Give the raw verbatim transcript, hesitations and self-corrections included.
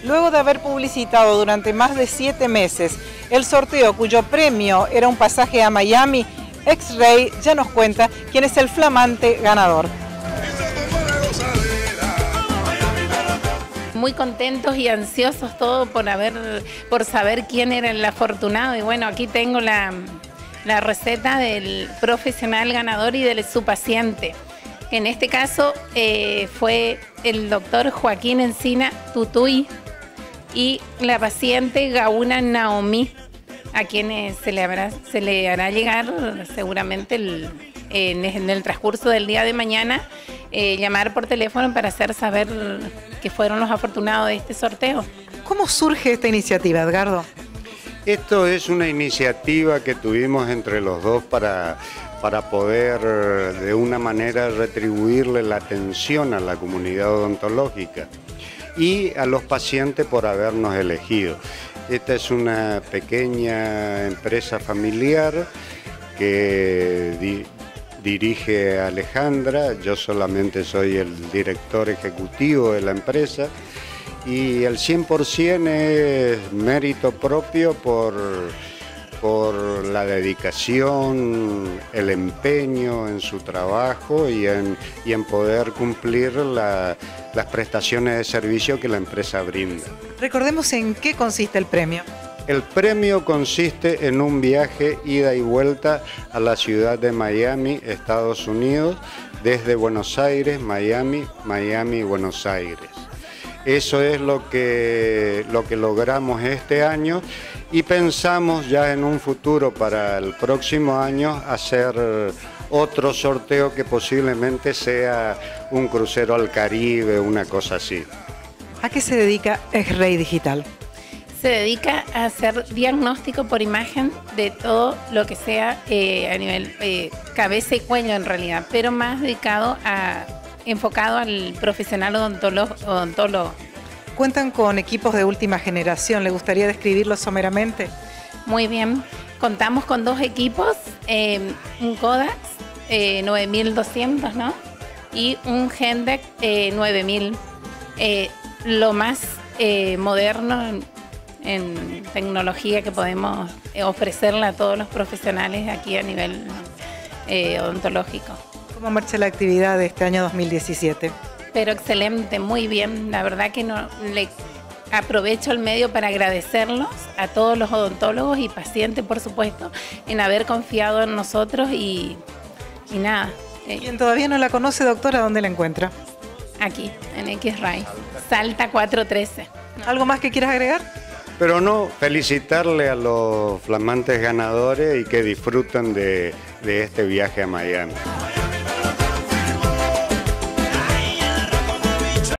Luego de haber publicitado durante más de siete meses el sorteo cuyo premio era un pasaje a Miami, X-Ray ya nos cuenta quién es el flamante ganador. Muy contentos y ansiosos todos por, haber, por saber quién era el afortunado. Y bueno, aquí tengo la, la receta del profesional ganador y de su paciente. En este caso eh, fue el doctor Joaquín Encina Tutuy y la paciente Gauna Naomi, a quienes se le, habrá, se le hará llegar seguramente el, en, en el transcurso del día de mañana, eh, llamar por teléfono para hacer saber que fueron los afortunados de este sorteo. ¿Cómo surge esta iniciativa, Edgardo? Esto es una iniciativa que tuvimos entre los dos para, para poder de una manera retribuirle la atención a la comunidad odontológica y a los pacientes por habernos elegido. Esta es una pequeña empresa familiar que di, dirige Alejandra, yo solamente soy el director ejecutivo de la empresa y el cien por ciento es mérito propio por, por la dedicación, el empeño en su trabajo y en, y en poder cumplir la, las prestaciones de servicio que la empresa brinda. Recordemos en qué consiste el premio. El premio consiste en un viaje ida y vuelta a la ciudad de Miami, Estados Unidos, desde Buenos Aires, Miami, Miami, Buenos Aires. Eso es lo que, lo que logramos este año y pensamos ya en un futuro para el próximo año hacer otro sorteo que posiblemente sea un crucero al Caribe, una cosa así. ¿A qué se dedica X-Ray Digital? Se dedica a hacer diagnóstico por imagen de todo lo que sea eh, a nivel eh, cabeza y cuello en realidad, pero más dedicado a, enfocado al profesional odontólogo. odontólogo. ¿Cuentan con equipos de última generación? ¿Le gustaría describirlos someramente? Muy bien, contamos con dos equipos, eh, un Kodak eh, nueve mil doscientos, ¿no? Y un Hendek eh, nueve mil, eh, lo más eh, moderno en, en tecnología que podemos ofrecerle a todos los profesionales aquí a nivel eh, odontológico. ¿Cómo marcha la actividad de este año dos mil diecisiete? Pero excelente, muy bien. La verdad que no, le aprovecho el medio para agradecerlos a todos los odontólogos y pacientes, por supuesto, en haber confiado en nosotros y, y nada. Eh, Quien todavía no la conoce, doctora, ¿dónde la encuentra? Aquí, en X-Ray, Salta cuatrocientos trece. ¿Algo más que quieras agregar? Pero no, felicitarle a los flamantes ganadores y que disfruten de, de este viaje a Miami.